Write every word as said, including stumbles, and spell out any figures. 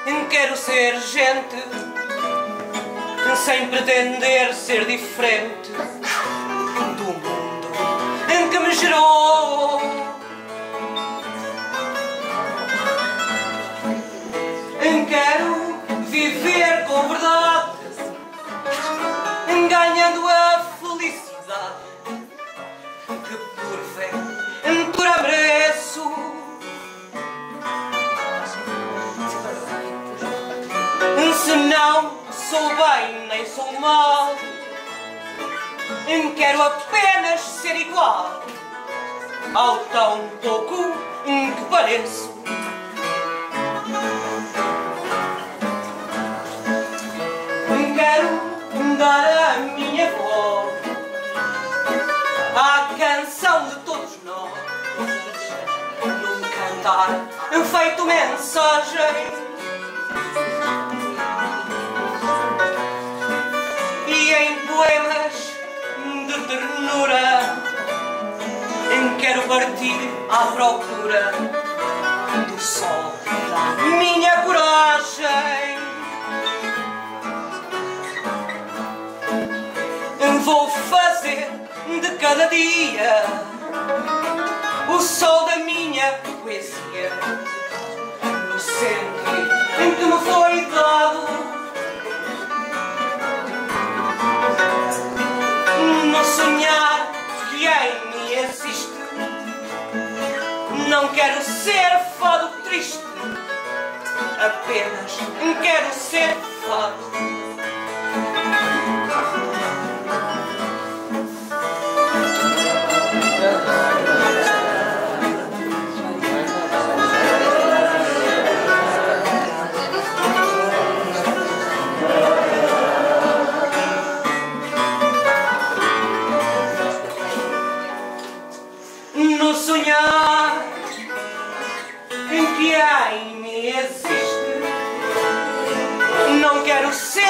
Quero ser gente sem pretender ser diferente do mundo em que me gerou. Quero viver com verdade, ganhando a felicidade que porventura mereço. Se não sou bem nem sou mal, quero apenas ser igual ao tão pouco que pareço. Quero dar a minha voz à canção de todos nós, num cantar feito mensagem. E em poemas de ternura quero partir à procura do sol da minha coragem. Vou fazer de cada dia o sol da minha poesia, no sentido em que me foi dado. No sonhar que em mim existe, não quero ser fado triste, apenas quero ser fado. No sonhar em que em mim existe, não quero ser